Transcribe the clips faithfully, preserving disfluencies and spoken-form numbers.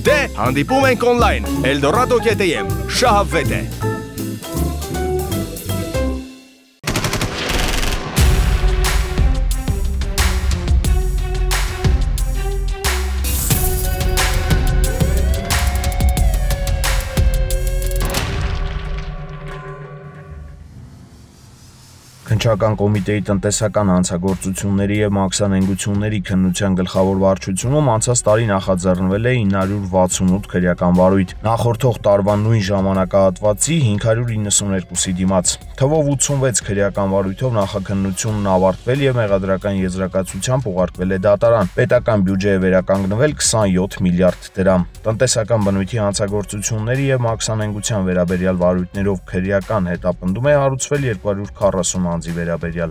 Դե հանդիպում ենք օնլայն Eldorado կետի եմ շահավետ է։ Քննչական կոմիտեի տնտեսական հանցագործությունների և մաքսանենգությունների քննության գլխավոր վարչությունում անցած տարի նախաձեռնվել է ինը հարյուր վաթսունութ քրեական վարույթ, նախորդող տարվա նույն ժամանակահատվածի հինգ հարյուր իննսունհինգի դիմաց։ Թվով ութսունվեց քրեական վարույթով նախաքննությունն ավարտվել և մեղադրական եզրակացությամբ ուղարկվել է դատարան։ Պետական բյուջե է վերականգնվել քսանյոթ միլիարդ դրամ։ Տնտեսական բնույթի հանցագործությունների և մաքսանենգության վերաբերյալ վարույթներով քրեական հետապնդում է հարուցվել երկու հարյուր քառասուն անձի վերաբերյալ։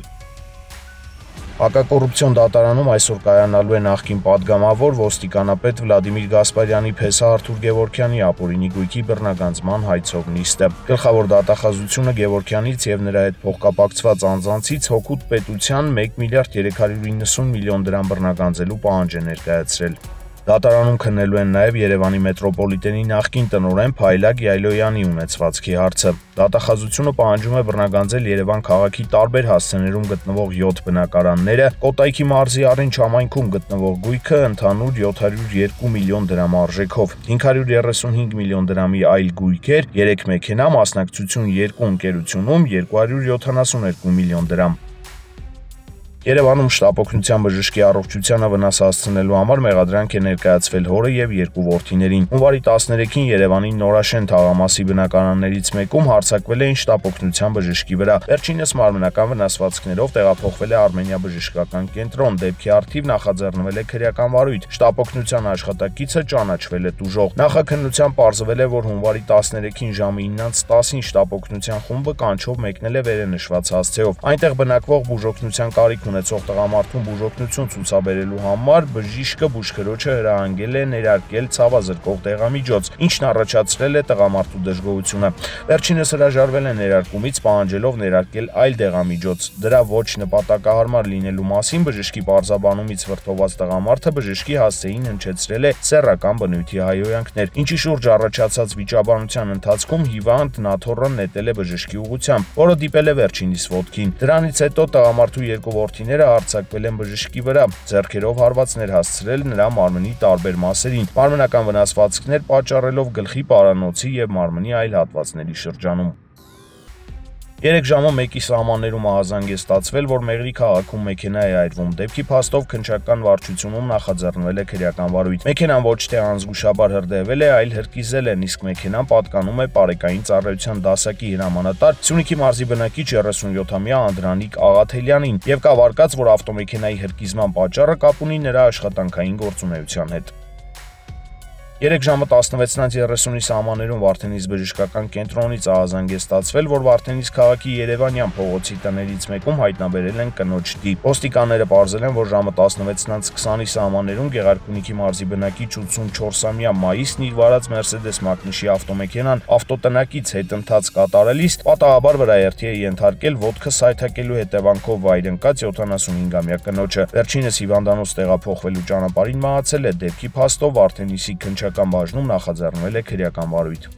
Հակակոռուպցիոն դատարանում այսօր կայանալու է նախկին պատգամավոր ոստիկանապետ Վլադիմիր Գասպարյանի փեսա Արթուր Գևորգյանի ապօրինի գույքի բռնագանձման հայցով նիստը։ Գլխավոր դատախազությունը Գևորգյանից և նրա հետ փոխկապակցված անձանցից հօգուտ պետության մեկ միլիարդ երեք հարյուր իննսուն միլիոն դրամ բռնագանձելու պահանջ է ներկայացրել։ Դատարանում քննելու են նաև Երևանի մետրոպոլիտենի նախկին տնօրեն Փայլակ Յայլոյանի ունեցվածքի հարցը։ Դատախազությունը պահանջում է բռնագանձել Երևան քաղաքի տարբեր հասցեներում գտնվող յոթ բնակարանները, Կոտայքի մարզի Առինչ համայնքում գտնվող գույքը ընդհանուր յոթ հարյուր երկու միլիոն դրամ արժեքով, հինգ հարյուր երեսունհինգ միլիոն դրամի այլ գույքեր, երեք մեքենա, մասնակցություն երկու ընկերությունում երկու հարյուր յոթանասունհինգ միլիոն դրամ։ Երևանում շտապօգնության բժշկի առողջությանը վնաս հասցնելու համար մեղադրանք է ներկայացվել հորը և երկու որդիներին։ Հունվարի տասներեքին Երևանի Նորաշեն թաղամասի բնակարաններից մեկում հարձակվել էին շտապօգնության բժշկի վրա։ Վերջինս մարմնական վնասվածքներով տեղափոխվել է Արմենիա բժշկական կենտրոն, դեպքի առթիվ նախաձեռնվել է քրեական վարույթ։ Շտապօգնության աշխատակիցը ճանաչվել է տուժող։ Նախաքննության պարզվել է, որ հունվարի տասներեքին ժամը իննից տասին շտապօգնության խումբը կանչով մեկնել է վերենշված հասցեով։ Այնտեղ բնակվող բուժօգնության կարիք ունեցող տղամարդուն բուժօգնություն ցուցաբերելու համար բժիշկը բուժքրոջը հրահանգել է ներարկել ցավազրկող դեղամիջոց, ինչն առաջացրել է տղամարդու դժգոհությունը։ Վերջինս հրաժարվել է ներարկումից, պահանջելով ներարկել այլ դեղամիջոց։ Դրա ոչ նպատակահարմար լինելու մասին բժշկի պարզաբանումից վրդոված տղամարդը բժշկի հասցեին հնչեցրել է սեռական բնույթի հայհոյանքներ, ինչի շուրջ առաջացած վիճաբանության ընթացքում հիվանդ Նաթոռը նետել է բժշկի ուղղությամբ, որը դիպել է վերջինիս ոտքին։ Դրանից հետո տղամարդու երկու որդիները արձակվել են բժշկի վրա, ձեռքերով հարվածներ հասցրել նրա մարմնի տարբեր մասերին, մարմնական վնասվածքներ պատճառելով գլխի, պարանոցի և մարմնի այլ հատվածների շրջանում։ Երեք ժամը մեկի սահմաններում ահազանգ է ստացվել, որ Մեղրի քաղաքում մեքենա է այրվում։ Դեպքի փաստով քննչական վարչությունում նախաձեռնվել է քրեական վարույթ։ Մեքենան ոչ թե անզգուշաբար հրդեհվել է, այլ հրկիզել է, իսկ մեքենան պատկանում է Պարեկային ծառայության դասակի հրամանատար Սյունիքի մարզի բնակիչ երեսունյոթամյա Անդրանիկ Աղաթելյանին և կա վարկած, որ ավտոմեքենայի հրկիզման պատճառը կապ ունի նրա աշխատանքային գործունեության հետ։ Երեք ժամը տասնվեցից երեսունի սահմաններում Վարդենիս բժշկական կենտրոնից ահազանգ է ստացվել, որ Վարդենիս քաղաքի Երևանյան փողոցի տներից մեկում հայտնաբերել են կնոջ տիպ։ Ոստիկանները պարզել են, որ ժամը տասնվեցից քսանի սահմաններում Գեղարքունիքի մարզի բնակիչ ութսունչորսամյա Մայիսն իր վարած Մերսեդես մակնիշի ավտոմեքենան ավտոտնակից հետընթաց կատարելիս պատահաբար վրաերթի է ենթարկել ոտքը սայթաքելու հետևանքով վայր ընկած յոթանասունհինգամյա կնոջը։ Վերջինս հիվանդանոց տեղափոխվելու ճանապարհին մահացել է։ Դեպքի փաստով Վարդենիսի քննչական բաժնում նախաձեռնվել է քրեական վարույթ։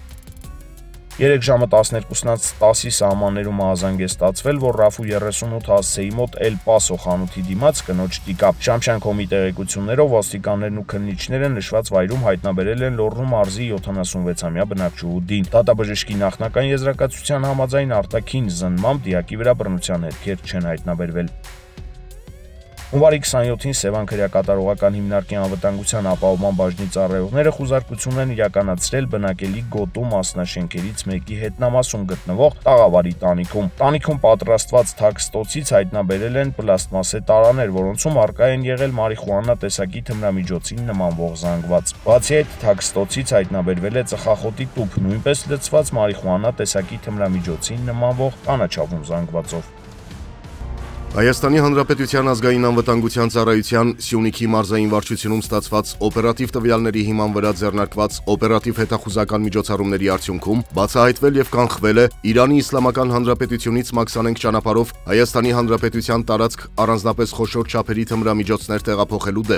Երեք ժամը տասներկուսից տասի սահմաններում ահազանգ է ստացվել, որ Ռաֆու երեսունութ հասցեի մոտ Էլ Պասո խանութի դիմաց կնոջ տիկա։ Շամշյան-Քոմի տեղեկություններով ոստիկաններն ու քննիչները նշված վայրում հայտնաբերել են Լոռու մարզի յոթանասունվեցամյա բնակչուհուդին։ Դատաբժշկի նախնական եզրակացության համաձայն արտաքին զննմամբ դիակի վրա բռնության հետքեր չեն հայտնաբերվել։ Հունվարի քսանյոթին Սևան քրեակատարողական հիմնարկի անվտանգության ապահովման բաժնի ծառայողները խուզարկություն են իրականացրել բնակելի գոտու մասնաշենքերից մեկի հետնամասում գտնվող տաղավարի տանիքում։ Տանիքում պատրաստված թաքստոցից հայտնաբերել են պլաստմասե տարաներ, որոնցում առկա են եղել մարիխուանա տեսակի թմրամիջոցին նմանվող զանգված։ Բացի այդ, թաքստոցից հայտնաբերվել է ծխախոտի տուփ, նույնպես լցված մարիխուանա տեսակի թմրամիջոցին նմանվող կանաչավուն զանգվածով։ Հայաստանի Հանրապետության ազգային անվտանգության ծառայության Սյունիքի մարզային վարչությունում ստացված օպերատիվ տվյալների հիման վրա ձեռնարկված օպերատիվ հետախուզական միջոցառումների արդյունքում բացահայտվել և կանխվել է Իրանի Իսլամական Հանրապետությունից մաքսանենգ ճանապարհով Հայաստանի Հանրապետության տարածք առանձնապես խոշոր չափերի թմրամիջոցներ տեղափոխելու դեպք։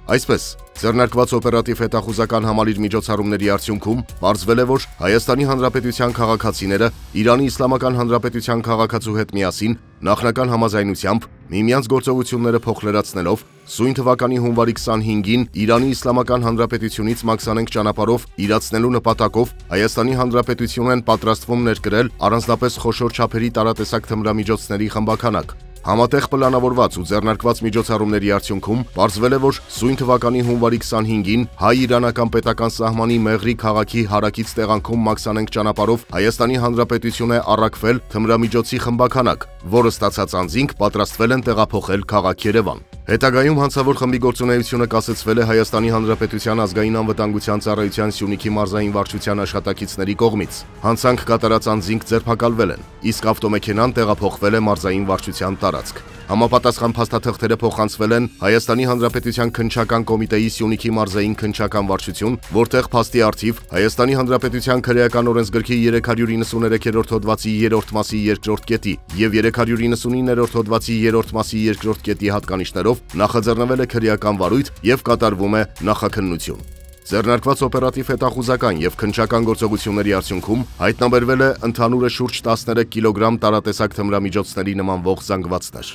Այսպես, ձեռնարկված օպերատիվ հետախուզական համալիր միջոցառումների արդյունքում պարզվել է, որ Հայաստանի Հանրապետության քաղաքացիները Իրանի Իսլամական Հանրապետության քաղաքացու հետ միասին նախնական համաձայնությամբ միմյանց գործողությունները փոխլրացնելով սույն թվականի հունվարի քսանհինգին Իրանի Իսլամական Հանրապետությունից մաքսանենգ ճանապարհով իրացնելու նպատակով Հայաստանի Հանրապետություն են պատրաստվում ներկրել առանձնապես խոշոր չափերի տարատեսակ թմրամիջոցների խմբականակ։ Համատեղ պլանավորված ու ձեռնարկված միջոցառումների արդյունքում պարզվել է, որ սույն թվականի հունվարի քսանհինգին հայ-իրանական պետական սահմանի Մեղրի քաղաքի հարակից տեղանքում մաքսանենգ ճանապարհով Հայաստանի Հանրապետություն է առաքվել թմրամիջոցի խմբականակ, որը ստացած անձինք պատրաստվել են տեղափոխել քաղաք Երևան։ Հետագայում հանցավոր խմբի գործունեությունը կասեցվել է Հայաստանի Հանրապետության ազգային անվտանգության ծառայության Սյունիքի մարզային վարչության աշխատակիցների կողմից։ Հանցանք կատարած անձինք ձերբակալվել են, իսկ ավտոմեքենան տեղափոխվել է մարզային վարչության տարածք։ Համապատասխան փաստաթղթերը փոխանցվել են Հայաստանի Հանրապետության քննչական կոմիտեի Սյունիքի մարզային քննչական վարչություն, որտեղ փաստի առթիվ Հայաստանի Հանրապետության քրեական օրենսգրքի երեք հարյուր իննսուներեքերորդ հոդվածի երրորդ մասի երկրորդ կետի եւ երեք հարյուր իննսունիններորդ հոդվածի երրորդ մասի երկրորդ կետի հատկանիշներով նախաձեռնվել է քրեական վարույթ եւ կատարվում է նախաքննություն։ Ձեռնարկված օպերատիվ հետախուզական եւ քննչական գործողությունների արդյունքում հայտնաբերվել է ընդհանուրը շուրջ տասներեք կիլոգրամ տարատեսակ թմրամիջոցների նմանվող զանգվածներ։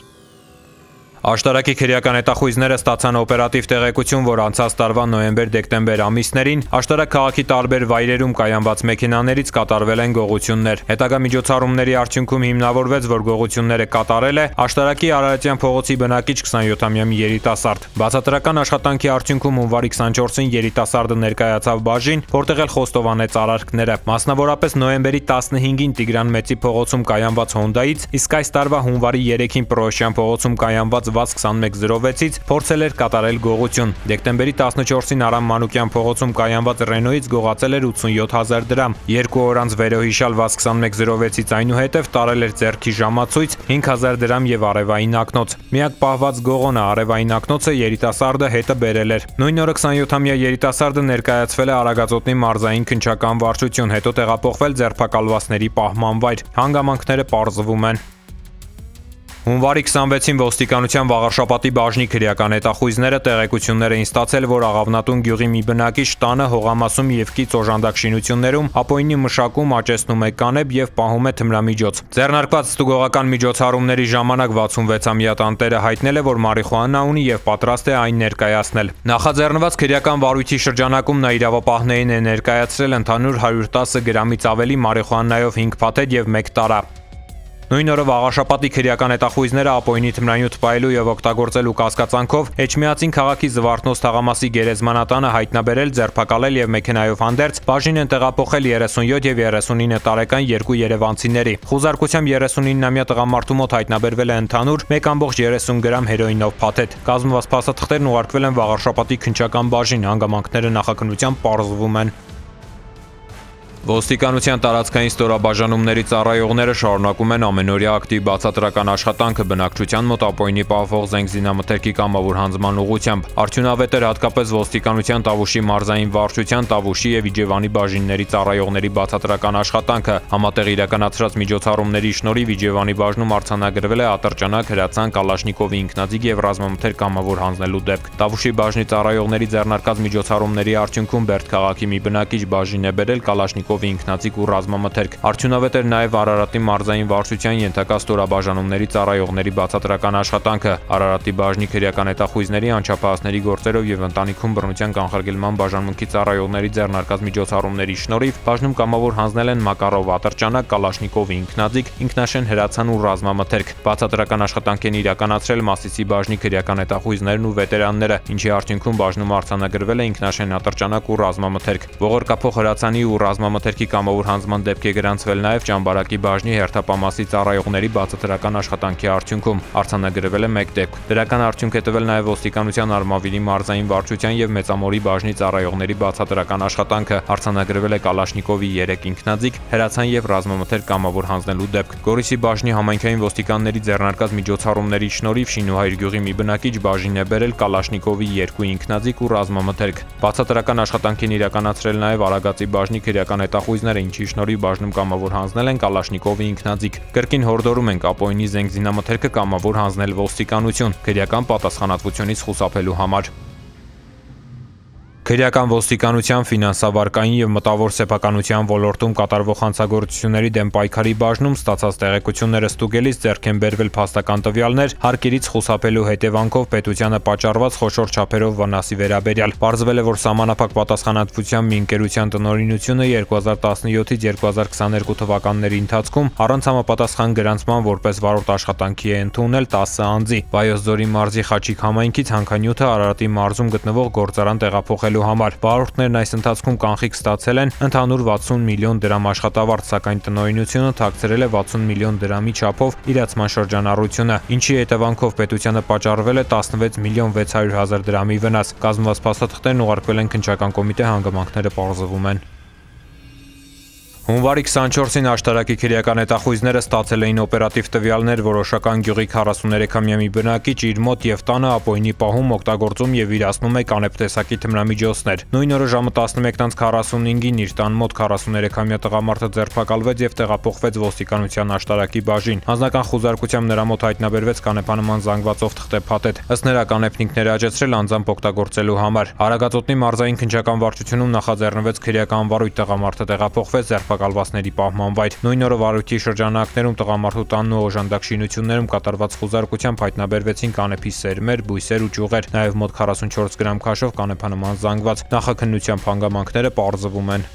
Աշտարակի քրեական հետախույզները ստացան օպերատիվ տեղեկություն, որ անցած տարվա նոյեմբեր-դեկտեմբեր ամիսներին Աշտարակ քաղաքի տարբեր վայրերում կայանված մեքենաներից կատարվել են գողություններ։ Հետագա միջոցառումների արդյունքում հիմնավորվեց, որ գողությունները կատարել է Աշտարակի Արարատյան փողոցի բնակիչ քսանյոթամյա մի երիտասարդ։ Բացատրական աշխատանքի արդյունքում հունվարի քսանչորսին երիտասարդը ներկայացավ բաժին, որտեղ էլ խոստովանեց արարքները։ Մասնավորապես նոյեմբերի տասնհինգին Տիգրան Մեծի փողոցում կայանված Հոնդայից, իսկ այս տարվա հունվարի երեքին Պրոշյան փողոցում կայանված վազ քսանմեկ զրո վեցից փորձել էր կատարել գողություն։ Դեկտեմբերի տասնչորսին Արամ Մանուկյան փողոցում կայանված Ռենոյից գողացել էր ութսունյոթ հազար դրամ։ Երկու օր անց վերոհիշյալ վազ քսանմեկ զրո վեցից այնուհետև տարել էր ձեռքի ժամացույց հինգ հազար դրամ եւ արևային ակնոց։ Միակ պահված գողոնը արևային ակնոցը երիտասարդը հետը բերել էր։ Նույն օրը քսանյոթամյա երիտասարդը ներկայացվել է Արագածոտնի մարզային քննչական վարչություն, հետո տեղափոխվել ձերբակալվածների պահման վայր։ Հանգամանքները պարզվում են։ Հունվարի քսանվեցին ոստիկանության Վաղարշապատի բաժնի քրեական հետախույզները տեղեկություններ էին ստացել, որ Աղավնատուն գյուղի մի բնակիչ տանը հողամասում եւ կից օժանդակ շինություններում ապօրինի մշակում, աճեցնում է կանեփ եւ պահում է թմրամիջոց։ Ձեռնարկված ստուգողական միջոցառումների ժամանակ վաթսունվեցամյա տանտերը հայտնել է, որ մարիխուանա ունի եւ պատրաստ է այն ներկայացնել։ Նախաձեռնված քրեական վարույթի շրջանակում նա իրավապահներին է ներկայացրել ընդհանուր հարյուր տասը գրամից ավելի մարիխուանայով հինգ փաթեթ եւ մեկ տարա։ Նույն օրը Վաղարշապատի քրեական հետախույզները ապօրինի թմրանյութ պայելու եւ օգտագործելու կասկածանքով Էջմիածին քաղաքի Զվարթնոց թաղամասի գերեզմանատանը հայտնաբերել, ձերբակալել եւ մեքենայով հանդերձ բաժին են տեղափոխել երեսունյոթ եւ երեսունինը տարեկան երկու երևանցիների։ Խուզարկությամբ երեսունինամյա տղամարդու մոտ հայտնաբերվել է ընդհանուր մեկ կόμ երեսուն գրամ հերոինով փաթեթ։ Կազմված փաստաթղթերն ուղարկվել են Վաղարշապատի քննչական բաժին, հանգամանքները նախաքննությամբ պարզվում են։ Ոստիկանության տարածքային ստորաբաժանումների ծառայողները շարունակում են ամենօրյա ակտիվ բացատրական աշխատանքը բնակչության մոտ ապօրինի պահվող զենք զինամթերքի կամավոր հանձնման ուղղությամբ։ Արդյունավետ էր հատկապես ոստիկանության Տավուշի մարզային վարչության, Տավուշի եւ Իջևանի բաժինների ծառայողների բացատրական աշխատանքը։ Համատեղ իրականացրած միջոցառումների շնորհիվ Իջևանի բաժնում արձանագրվել է ատրճանակ, հրացան, կալաշնիկովի ինքնաձիգ եւ ռազմամթերք կամավոր հանձնելու դեպք։ Տավուշի բաժնի ծառայողների ձեռնարկած միջոցառումների արդյունքում Բերդ քաղաքի մի բնակիչ բաժին է բերել կալաշնիկով ինքնաձիգ ու ռազմամթերք։ Արդյունավետ էր նաև Արարատի մարզային վարչության ենթակա ստորաբաժանումների ծառայողների բացատրական աշխատանքը։ Արարատի բաժնի քրեական հետախույզների, անչափահասների գործերով եւ ընտանիքում բռնության կանխարգելման բաժանմունքի ծառայողների ձեռնարկած միջոցառումների շնորհիվ բաժնում կամավոր հանձնել են Մակարով ատրճանակ, կալաշնիկովի ինքնաձիգ, ինքնաշեն հրացան ու ռազմամթերք։ Բացատրական աշխատանք են իրականացրել Մասիսի բաժնի քրեական հետախույզներն ու վետերանները, ինչի արդյունքում բաժնում արձանագրվել է ինքնաշեն ատրճանակ ու ռազմամթերք։ Ողորկափոխ հրացանի ու ռազմամթերքի կամավոր հանձնման դեպք է գրանցվել նաև Ճամբարակի բաժնի հերթապամասի ծառայողների բացատրական աշխատանքի արդյունքում։ Արձանագրվել է մեկ դեպք։ Դրական արդյունք է տվել նաև ոստիկանության Արմավիրի մարզային վարչության եւ Մեծամորի բաժնի ծառայողների բացատրական աշխատանքը։ Արձանագրվել է Կալաշնիկովի երեք ինքնաձիգ, հրացան եւ ռազմամթերք կամավոր հանձնելու դեպք։ Գորիսի բաժնի համայնքային ոստիկանների ձեռնարկած միջոցառումների շնորհիվ Շինուհայր գյուղի մի բնակիչ բաժին է բերել Կալաշնիկովի երկու ինքնաձիգ ու ռազմամթերք։ Բացատրական աշխատանք են իրականացրել նաև Արագածի բաժնի քրեական հետախույզները, ինչի շնորհիվ բաժնում կամավոր հանձնել են Կալաշնիկովի ինքնաձիգ։ Կրկին հորդորում ենք ապօրինի զենք զինամթերքը կամավոր հանձնել ոստիկանություն քրեական պատասխանատվությունից խուսափելու համար։ Քրեական ոստիկանության ֆինանսավարկային եւ մտավոր սեփականության ոլորտում կատարվող հանցագործությունների դեմ պայքարի բաժնում ստացած տեղեկությունները ստուգելիս ձեռք են բերվել փաստական տվյալներ հարկերից խուսափելու հետևանքով պետությանը պատճառված խոշոր չափերով վնասի վերաբերյալ։ Պարզվել է, որ սահմանափակ պատասխանատվությամբ մի ընկերության տնօրինությունը երկու հազար տասնյոթից երկու հազար քսաներկու թվականների ընթացքում առանց համապատասխան գրանցման որպես վարորդ աշխատանքի է ընդունել տասը անձի։ Վայոց ձորի մարզի Խաչիկ համայնքի թանքանյութը Արարատի մարզում գտնվող գործարան տեղափոխելու համար։ Վարորդներն այս ընթացքում կանխիկ ստացել են ընդհանուր վաթսուն միլիոն դրամ աշխատավարձ, սակայն տնօրինությունը թաքցրել է վաթսուն միլիոն դրամի չափով իրացման շրջանառությունը, ինչի հետևանքով պետությանը պատճառվել է տասնվեց միլիոն վեց հարյուր հազար դրամի վնաս։ Կազմված փաստաթղթերն ուղարկվել են քննչական կոմիտե, հանգամանքները պարզվում են։ Հունվարի քսանչորսին աշտարակի քրեական հետախույզները ստացել էին օպերատիվ տվյալներ որոշական գյուղի քառասուներեքամյա մի բնակիչ իր մոտ եւ տանը ապօրինի պահում, օգտագործում եւ իրացնում է կանեփ տեսակի թմրամիջոցներ։ Նույն օրը ժամը տասնմեկից քառասունհինգին իր տան մոտ քառասուներեքամյա տղամարդը ձերբակալվեց եւ տեղափոխվեց ոստիկանության աշտարակի բաժին։ Հանձնական խուզարկությամբ նրա մոտ հայտնաբերվեց կանեփանման զանգվածով թղթե փաթեթ։ Ըստ նրա կանեփնիկները աճեցրել անձամբ օգտագործելու համար։ Արագածոտնի մարզային քննչական վարչությունում նախաձեռնվեց քրեական վարույթ, տղամարդը տեղափոխվեց ձերբակալվածների պահման վայր։ Նույն օրը վարույթի շրջանակներում տղամարդու տանն ու օժանդակ շինություններում կատարված խուզարկությամբ հայտնաբերվեցին կանեփի սերմեր, բույսեր ու ճյուղեր, նաև մոտ քառասունչորս գրամ քաշով կանեփանման զանգված։ Նախաքննությամբ հանգամանքները պարզվում են։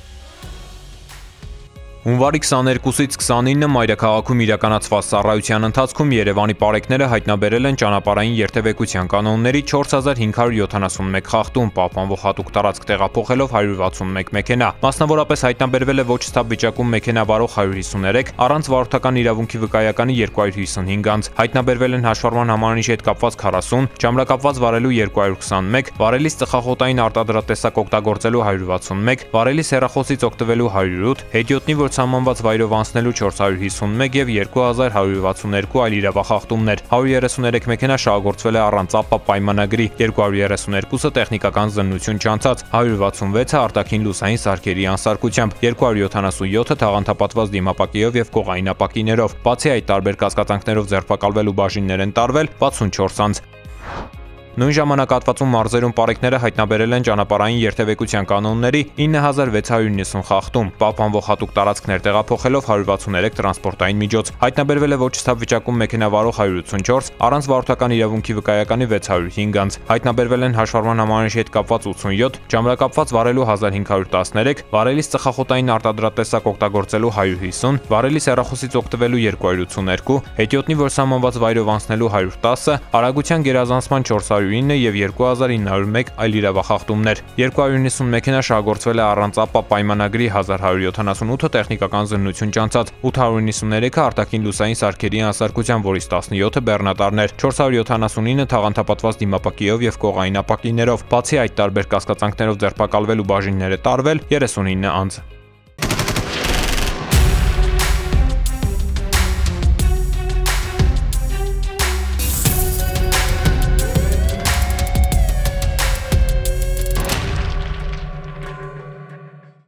Հունվարի քսաներկուսից քսանինը մայրաքաղաքում իրականացված ծառայության ընթացքում Երևանի պարեկները հայտնաբերել են ճանապարհային երթևեկության կանոնների չորս հազար հինգ հարյուր յոթանասունմեկ խախտում, պահպանվող հատուկ տարածք տեղափոխելով հարյուր վաթսունմեկ մեքենա։ Մասնավորապես հայտնաբերվել է ոչ ստապ վիճակում մեքենա վարող հարյուր հիսուներեք, առանց վարորդական իրավունքի վկայականի երկու հարյուր հիսունհինգ անձ։ Հայտնաբերվել են հաշվառման համարանիշի հետ կապված քառասուն, ճամրակապված վարելու երկու հարյուր քսանմեկ, վարելիս ծխախոտային արտադրատեսակ օգտագործելու հարյուր վաթսունմեկ, վարելիս հեռախոսից օգտվելու հարյուր ութ, հետիոտնի որ սահմանված վայրով անցնելու չորս հարյուր հիսունմեկ եւ երկու հազար հարյուր վաթսունհինգ այլ իրավախախտումներ։ հարյուր երեսուներեք մեքենա շահագործվել է առանց ԱՊԱ պայմանագրի, երկու հարյուր երեսուներկուսը տեխնիկական զննություն չանցած, հարյուր վաթսունվեցը արտաքին լուսային սարքերի անսարքությամբ, երկու հարյուր յոթանասունյոթը թաղանթապատված դիմապակիով եւ կողային ապակիներով։ Բացի այդ, տարբեր կասկածանքներով ձերբակալվելու բաժիններ են տարվել վաթսունչորս անձ։ Նույն ժամանակահատվածում մարզերում պարեկները հայտնաբերել են ճանապարհային երթևեկության կանոնների ինը հազար վեց հարյուր նվսուն խախտում, պահպանվող հատուկ տարածքներ տեղափոխելով հարյուր վաթսուներեք տրանսպորտային միջոց։ Հայտնաբերվել է ոչ ստապ վիճակում մեքենա վարող հարյուր ութսունչորս, առանց վարորդական իրավունքի վկայականի վեց հարյուր հինգ անձ։ Հայտնաբերվել են հաշվառման համարանիշի հետ կապված ութսունյոթ, ճամրակապված վարելու հազար հինգ հարյուր տասներեք, վարելիս ծխախոտային արտադրատեսակ օգտագործելու հարյուր հիսուն, վարելիս հեռախոսից օգտվելու երկու հարյուր ութսուներկու, հետիոտնի որ սահմանված վայրով անցնելու հարյուր տասը, արագության գերազանցման չորս հարյուր ինը եւ երկու հազար ինը հարյուր մեկ այլ իրավախախտումներ։ երկու հարյուր նվսուն մեքենա շահագործվել է առանց ԱՊԱ պայմանագրի, հազար հարյուր յոթանասունութը տեխնիկական զննություն չանցած, ութ հարյուր նվսուներեքը արտաքին լուսային սարքերի անսարքության, որից տասնյոթը բեռնատարներ, չորս հարյուր յոթանասունինը թաղանթապատված դիմապակիով եւ կողային ապակիներով։ Բացի այդ, տարբեր կասկածանքներով ձերբակալվելու բաժիններ է տարվել երեսունինը անձ։